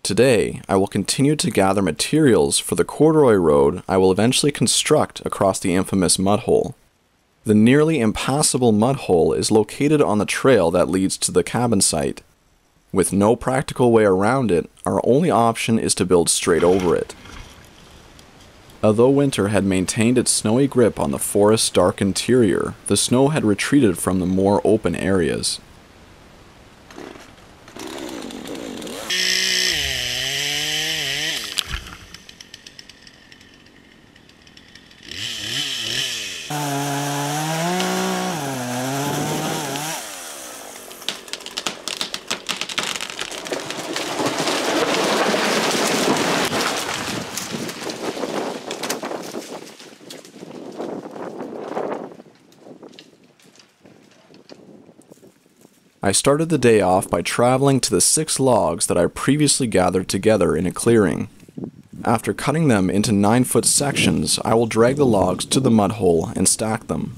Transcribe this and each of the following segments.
Today, I will continue to gather materials for the corduroy road I will eventually construct across the infamous mud hole. The nearly impassable mud hole is located on the trail that leads to the cabin site. With no practical way around it, our only option is to build straight over it. Although winter had maintained its snowy grip on the forest's dark interior, the snow had retreated from the more open areas. I started the day off by traveling to the 6 logs that I previously gathered together in a clearing. After cutting them into 9-foot sections, I will drag the logs to the mud hole and stack them.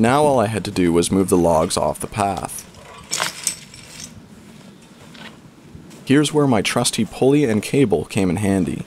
Now all I had to do was move the logs off the path. Here's where my trusty pulley and cable came in handy.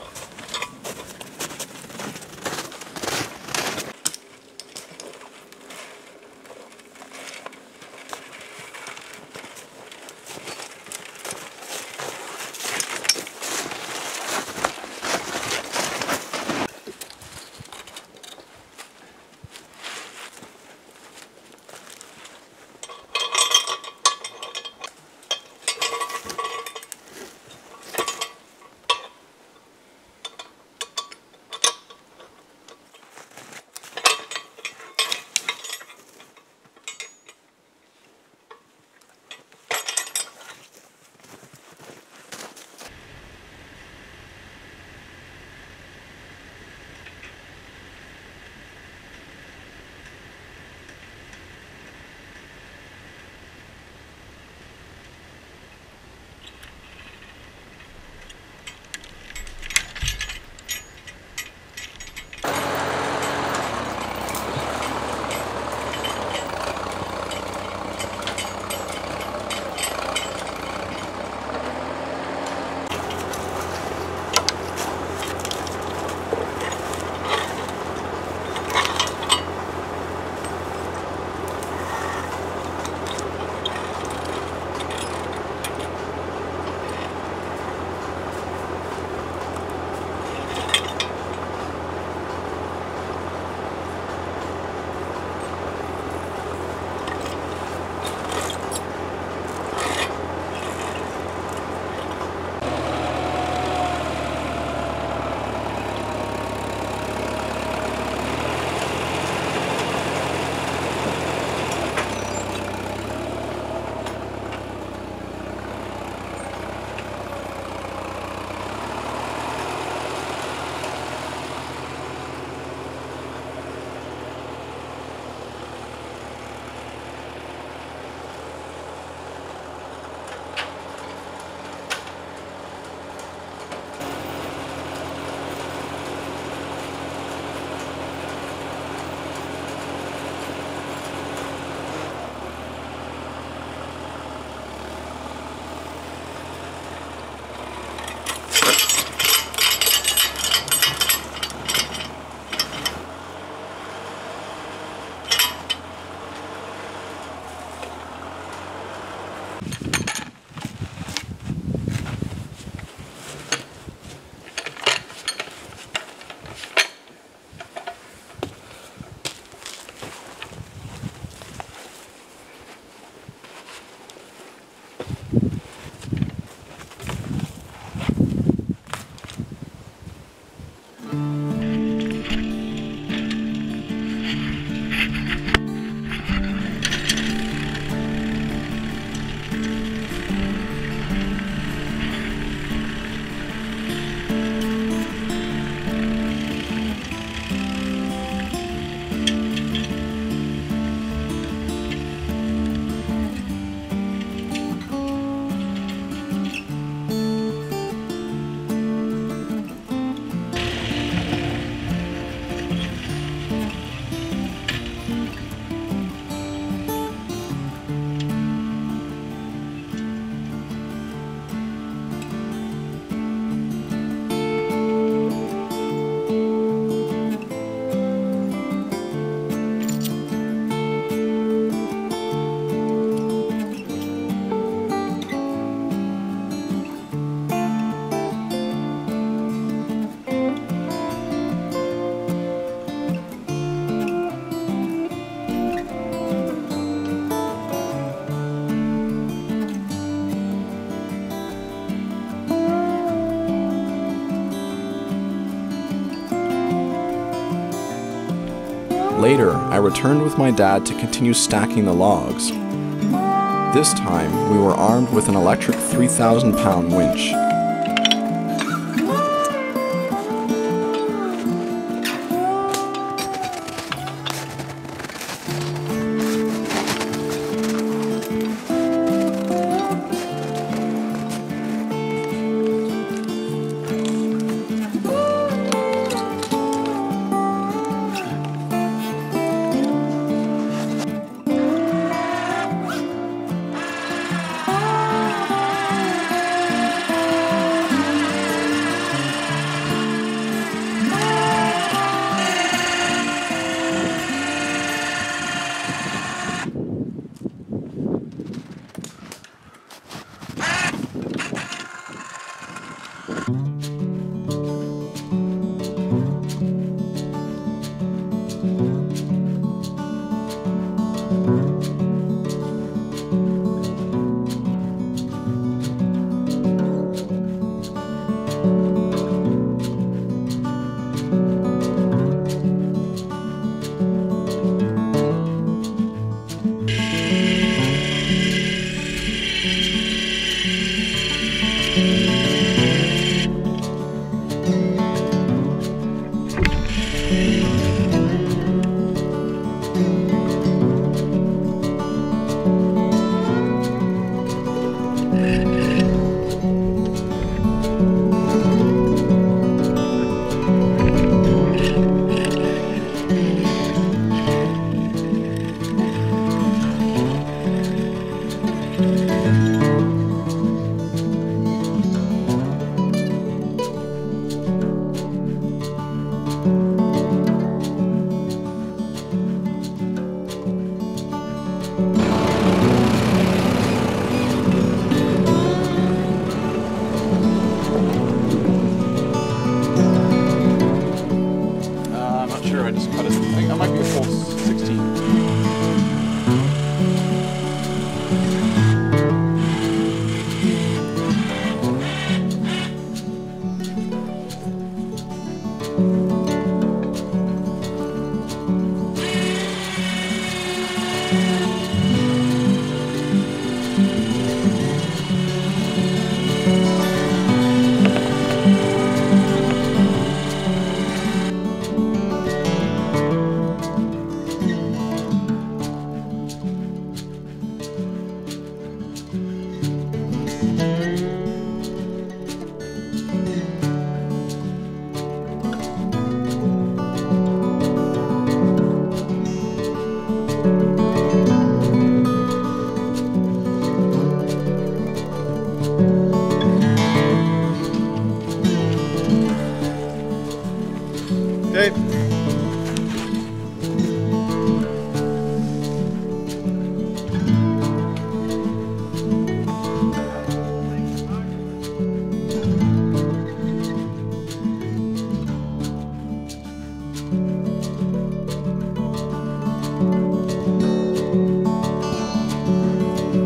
Later, I returned with my dad to continue stacking the logs. This time, we were armed with an electric 3,000-pound winch.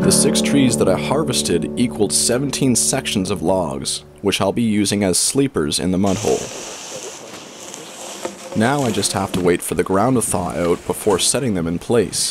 The 6 trees that I harvested equaled 17 sections of logs, which I'll be using as sleepers in the mud hole. Now I just have to wait for the ground to thaw out before setting them in place.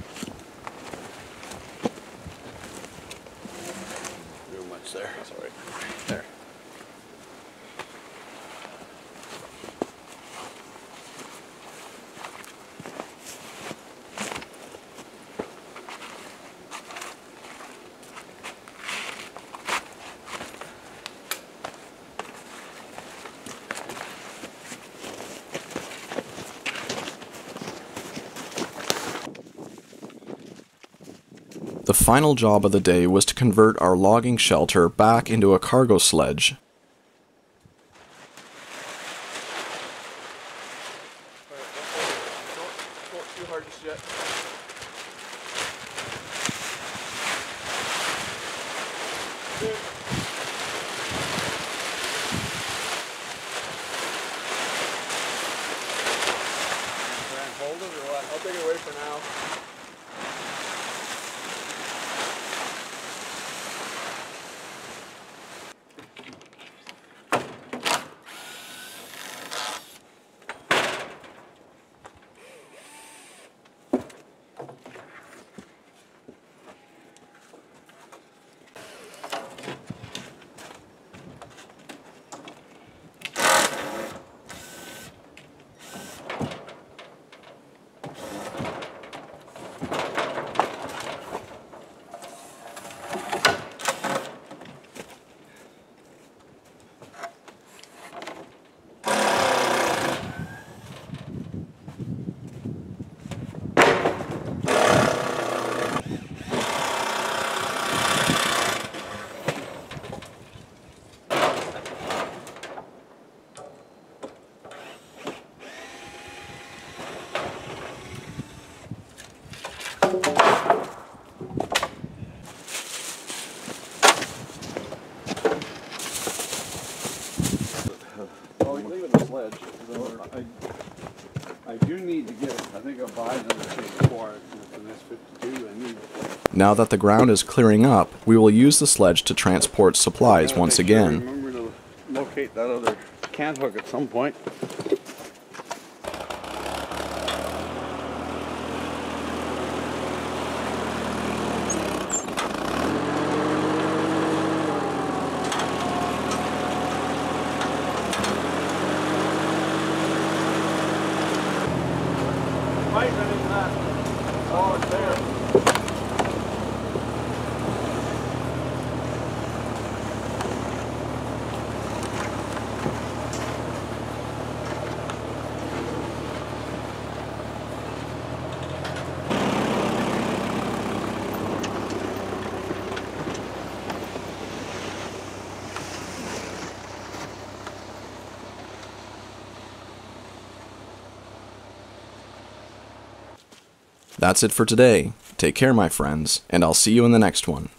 The final job of the day was to convert our logging shelter back into a cargo sledge. I'll take it away for now. I do need to get it. I think I'll buy another chain for it. And that's 52. I need it. Now that the ground is clearing up, we will use the sledge to transport supplies once again. Remember to locate that other can hook at some point. Oh, it's there. That's it for today. Take care, my friends, and I'll see you in the next one.